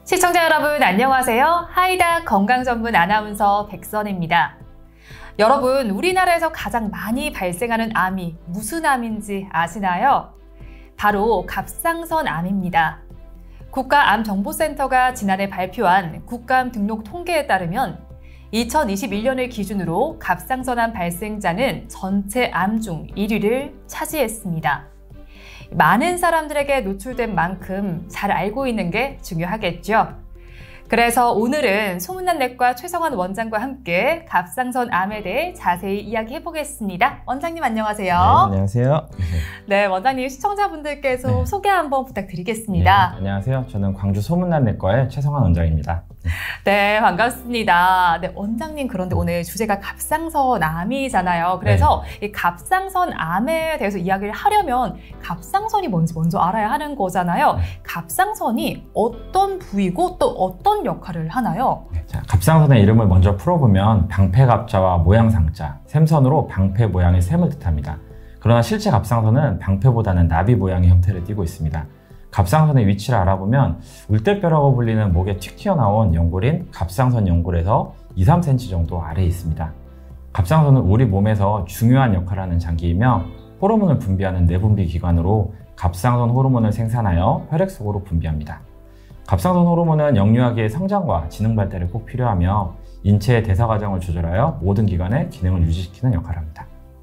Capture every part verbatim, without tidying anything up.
시청자 여러분 안녕하세요. 하이닥 건강전문 아나운서 백선입니다. 여러분, 우리나라에서 가장 많이 발생하는 암이 무슨 암인지 아시나요? 바로 갑상선암입니다. 국가암정보센터가 지난해 발표한 국가암 등록 통계에 따르면 이천이십일 년을 기준으로 갑상선암 발생자는 전체 암 중 일 위를 차지했습니다. 많은 사람들에게 노출된 만큼 잘 알고 있는 게 중요하겠죠. 그래서 오늘은 소문난 내과 최성환 원장과 함께 갑상선암에 대해 자세히 이야기해 보겠습니다. 원장님 안녕하세요. 네, 안녕하세요. 네, 원장님 시청자분들께서 네. 소개 한번 부탁드리겠습니다. 네, 안녕하세요. 저는 광주 소문난 내과의 최성환 원장입니다. 네, 반갑습니다. 네, 원장님 그런데 오늘 주제가 갑상선암이잖아요. 그래서 네. 이 갑상선암에 대해서 이야기를 하려면 갑상선이 뭔지 먼저 알아야 하는 거잖아요. 네. 갑상선이 어떤 부위고 또 어떤 역할을 하나요? 자, 갑상선의 이름을 먼저 풀어보면 방패갑자와 모양상자, 샘선으로 방패 모양의 샘을 뜻합니다. 그러나 실제 갑상선은 방패보다는 나비 모양의 형태를 띠고 있습니다. 갑상선의 위치를 알아보면 울대뼈라고 불리는 목에 튀 튀어나온 연골인 갑상선 연골에서 이, 삼 센티미터 정도 아래에 있습니다. 갑상선은 우리 몸에서 중요한 역할을 하는 장기이며 호르몬을 분비하는 내분비 기관으로 갑상선 호르몬을 생산하여 혈액 속으로 분비합니다. 갑상선 호르몬은 영유아기의 성장과 지능 발달에 꼭 필요하며 인체의 대사 과정을 조절하여 모든 기관의 기능을 유지시키는 역할을 합니다.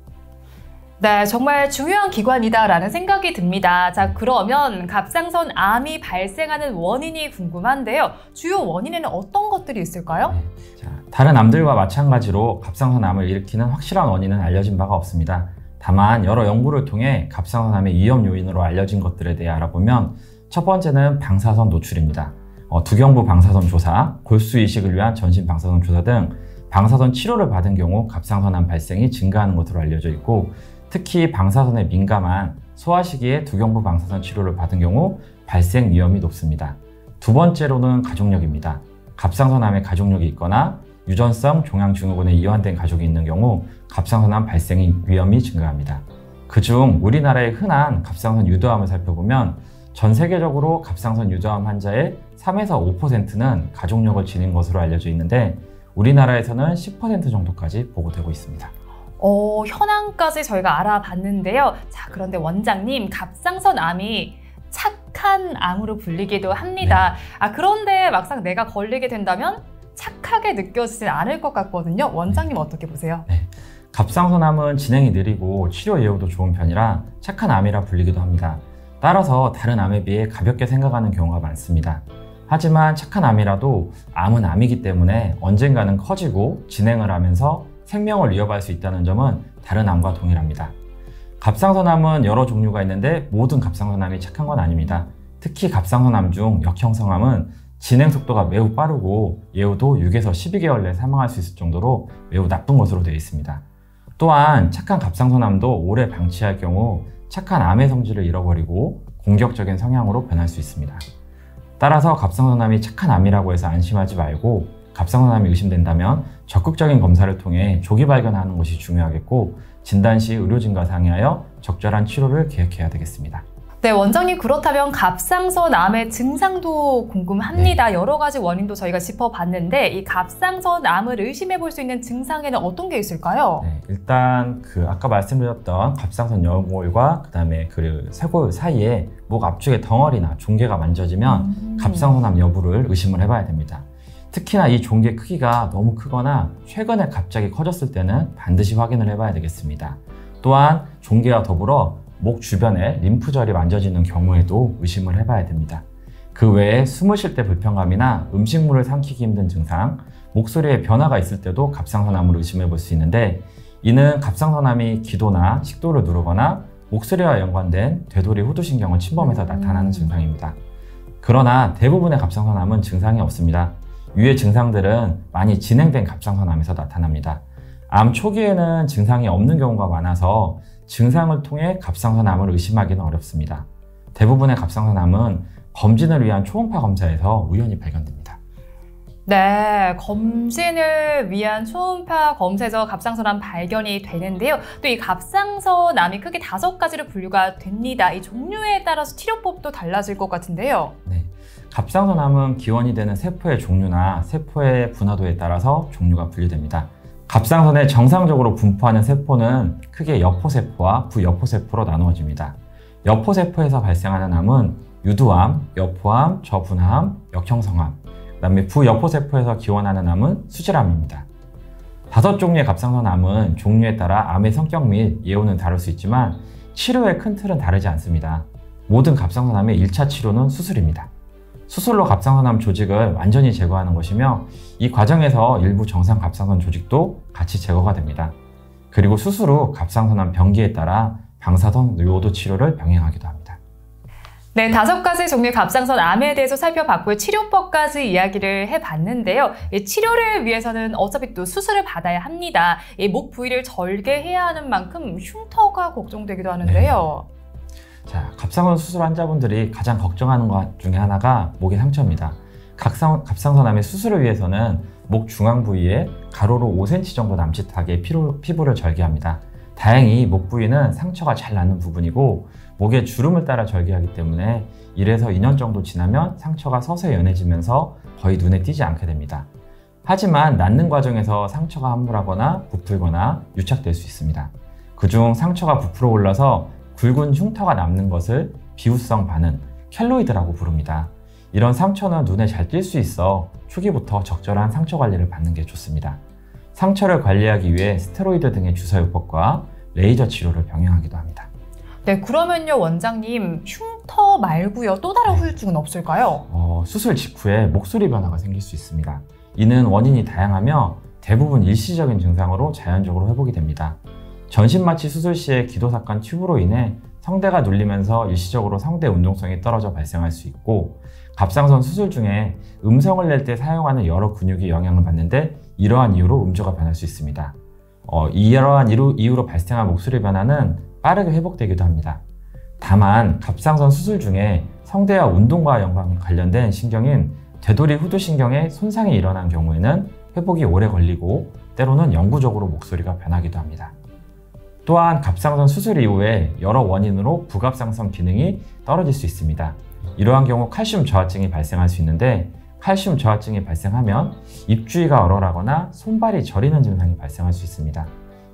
네, 정말 중요한 기관이다라는 생각이 듭니다. 자, 그러면 갑상선암이 발생하는 원인이 궁금한데요. 주요 원인에는 어떤 것들이 있을까요? 네, 자, 다른 암들과 마찬가지로 갑상선암을 일으키는 확실한 원인은 알려진 바가 없습니다. 다만 여러 연구를 통해 갑상선암의 위험 요인으로 알려진 것들에 대해 알아보면 첫 번째는 방사선 노출입니다. 어, 두경부 방사선 조사, 골수 이식을 위한 전신 방사선 조사 등 방사선 치료를 받은 경우 갑상선암 발생이 증가하는 것으로 알려져 있고, 특히 방사선에 민감한 소아시기에 두경부 방사선 치료를 받은 경우 발생 위험이 높습니다. 두 번째로는 가족력입니다. 갑상선암에 가족력이 있거나 유전성 종양증후군에 이완된 가족이 있는 경우 갑상선암 발생 위험이 증가합니다. 그중 우리나라의 흔한 갑상선 유도암을 살펴보면 전 세계적으로 갑상선 유도암 환자의 삼에서 오 퍼센트는 가족력을 지닌 것으로 알려져 있는데 우리나라에서는 십 퍼센트 정도까지 보고되고 있습니다. 어, 현황까지 저희가 알아봤는데요. 자, 그런데 원장님, 갑상선암이 착한 암으로 불리기도 합니다. 네. 아, 그런데 막상 내가 걸리게 된다면 착하게 느껴지진 않을 것 같거든요. 원장님 어떻게 보세요? 네. 갑상선암은 진행이 느리고 치료 예후도 좋은 편이라 착한 암이라 불리기도 합니다. 따라서 다른 암에 비해 가볍게 생각하는 경우가 많습니다. 하지만 착한 암이라도 암은 암이기 때문에 언젠가는 커지고 진행을 하면서 생명을 위협할 수 있다는 점은 다른 암과 동일합니다. 갑상선암은 여러 종류가 있는데 모든 갑상선암이 착한 건 아닙니다. 특히 갑상선암 중 역형성암은 진행 속도가 매우 빠르고 예후도 육에서 십이 개월 내에 사망할 수 있을 정도로 매우 나쁜 것으로 되어 있습니다. 또한 착한 갑상선암도 오래 방치할 경우 착한 암의 성질을 잃어버리고 공격적인 성향으로 변할 수 있습니다. 따라서 갑상선암이 착한 암이라고 해서 안심하지 말고 갑상선암이 의심된다면 적극적인 검사를 통해 조기 발견하는 것이 중요하겠고 진단 시 의료진과 상의하여 적절한 치료를 계획해야 되겠습니다. 네, 원장님 그렇다면 갑상선암의 증상도 궁금합니다. 네. 여러 가지 원인도 저희가 짚어봤는데 이 갑상선암을 의심해 볼 수 있는 증상에는 어떤 게 있을까요? 네, 일단 그 아까 말씀드렸던 갑상선 연골과 그다음에 그 쇄골 사이에 목 앞쪽에 덩어리나 종괴가 만져지면 음. 갑상선암 여부를 의심을 해봐야 됩니다. 특히나 이 종괴 크기가 너무 크거나 최근에 갑자기 커졌을 때는 반드시 확인을 해봐야 되겠습니다. 또한 종괴와 더불어 목 주변에 림프절이 만져지는 경우에도 의심을 해봐야 됩니다. 그 외에 숨을 쉴 때 불편감이나 음식물을 삼키기 힘든 증상, 목소리에 변화가 있을 때도 갑상선암을 의심해 볼 수 있는데 이는 갑상선암이 기도나 식도를 누르거나 목소리와 연관된 되돌이 후두신경을 침범해서 음. 나타나는 증상입니다. 그러나 대부분의 갑상선암은 증상이 없습니다. 위의 증상들은 많이 진행된 갑상선암에서 나타납니다. 암 초기에는 증상이 없는 경우가 많아서 증상을 통해 갑상선암을 의심하기는 어렵습니다. 대부분의 갑상선암은 검진을 위한 초음파 검사에서 우연히 발견됩니다. 네, 검진을 위한 초음파 검사에서 갑상선암 발견이 되는데요. 또 이 갑상선암이 크게 다섯 가지로 분류가 됩니다. 이 종류에 따라서 치료법도 달라질 것 같은데요. 네, 갑상선암은 기원이 되는 세포의 종류나 세포의 분화도에 따라서 종류가 분류됩니다. 갑상선에 정상적으로 분포하는 세포는 크게 여포세포와 부여포세포로 나누어집니다. 여포세포에서 발생하는 암은 유두암, 여포암, 저분화암, 역형성암, 그 다음에 부여포세포에서 기원하는 암은 수질암입니다. 다섯 종류의 갑상선암은 종류에 따라 암의 성격 및 예후는 다를 수 있지만 치료의 큰 틀은 다르지 않습니다. 모든 갑상선암의 일 차 치료는 수술입니다. 수술로 갑상선암 조직을 완전히 제거하는 것이며 이 과정에서 일부 정상 갑상선 조직도 같이 제거가 됩니다. 그리고 수술 후 갑상선암 병기에 따라 방사선 요오드 치료를 병행하기도 합니다. 네, 다섯 가지 종류의 갑상선 암에 대해서 살펴봤고요. 치료법까지 이야기를 해봤는데요. 이 치료를 위해서는 어차피 또 수술을 받아야 합니다. 이 목 부위를 절개해야 하는 만큼 흉터가 걱정되기도 하는데요. 네. 자, 갑상선 수술 환자분들이 가장 걱정하는 것 중에 하나가 목의 상처입니다. 갑상, 갑상선암의 수술을 위해서는 목 중앙 부위에 가로로 오 센티미터 정도 남짓하게 피로, 피부를 절개합니다. 다행히 목 부위는 상처가 잘 나는 부분이고 목의 주름을 따라 절개하기 때문에 일에서 이 년 정도 지나면 상처가 서서히 연해지면서 거의 눈에 띄지 않게 됩니다. 하지만 낫는 과정에서 상처가 함몰하거나 부풀거나 유착될 수 있습니다. 그중 상처가 부풀어 올라서 굵은 흉터가 남는 것을 비후성 반응, 켈로이드라고 부릅니다. 이런 상처는 눈에 잘 띌 수 있어 초기부터 적절한 상처 관리를 받는 게 좋습니다. 상처를 관리하기 위해 스테로이드 등의 주사요법과 레이저 치료를 병행하기도 합니다. 네, 그러면요 원장님, 흉터 말고요 또 다른 네. 후유증은 없을까요? 어, 수술 직후에 목소리 변화가 생길 수 있습니다. 이는 원인이 다양하며 대부분 일시적인 증상으로 자연적으로 회복이 됩니다. 전신마취 수술 시에 기도삭간 튜브로 인해 성대가 눌리면서 일시적으로 성대 운동성이 떨어져 발생할 수 있고, 갑상선 수술 중에 음성을 낼 때 사용하는 여러 근육이 영향을 받는데 이러한 이유로 음조가 변할 수 있습니다. 어, 이러한 이유, 이유로 발생한 목소리 변화는 빠르게 회복되기도 합니다. 다만 갑상선 수술 중에 성대와 운동과 연관 관련된 신경인 되돌이 후두신경에 손상이 일어난 경우에는 회복이 오래 걸리고 때로는 영구적으로 목소리가 변하기도 합니다. 또한 갑상선 수술 이후에 여러 원인으로 부갑상선 기능이 떨어질 수 있습니다. 이러한 경우 칼슘 저하증이 발생할 수 있는데, 칼슘 저하증이 발생하면 입주위가 얼얼하거나 손발이 저리는 증상이 발생할 수 있습니다.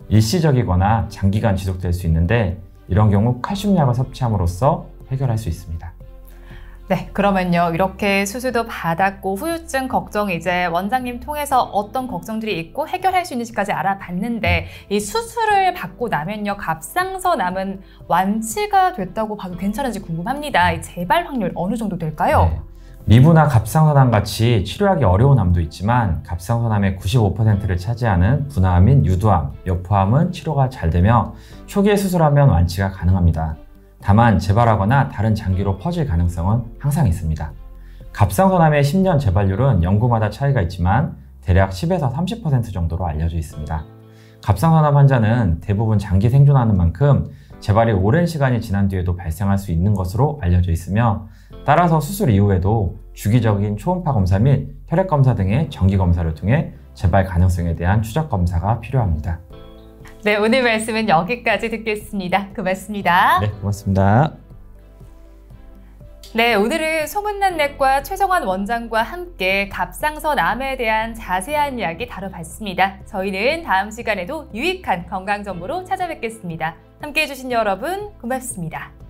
일시적이거나 장기간 지속될 수 있는데 이런 경우 칼슘약을 섭취함으로써 해결할 수 있습니다. 네, 그러면요 이렇게 수술도 받았고 후유증 걱정 이제 원장님 통해서 어떤 걱정들이 있고 해결할 수 있는지까지 알아봤는데, 이 수술을 받고 나면요 갑상선암은 완치가 됐다고 봐도 괜찮은지 궁금합니다. 이 재발 확률 어느 정도 될까요? 네. 미부나 갑상선암 같이 치료하기 어려운 암도 있지만 갑상선암의 구십오 퍼센트를 차지하는 분화암인 유두암, 여포암은 치료가 잘 되며 초기에 수술하면 완치가 가능합니다. 다만 재발하거나 다른 장기로 퍼질 가능성은 항상 있습니다. 갑상선암의 십 년 재발률은 연구마다 차이가 있지만 대략 십에서 삼십 퍼센트 정도로 알려져 있습니다. 갑상선암 환자는 대부분 장기 생존하는 만큼 재발이 오랜 시간이 지난 뒤에도 발생할 수 있는 것으로 알려져 있으며, 따라서 수술 이후에도 주기적인 초음파 검사 및 혈액 검사 등의 정기 검사를 통해 재발 가능성에 대한 추적 검사가 필요합니다. 네, 오늘 말씀은 여기까지 듣겠습니다. 고맙습니다. 네, 고맙습니다. 네, 오늘은 소문난 넷과 최정환 원장과 함께 갑상선암에 대한 자세한 이야기 다뤄봤습니다. 저희는 다음 시간에도 유익한 건강 정보로 찾아뵙겠습니다. 함께해 주신 여러분 고맙습니다.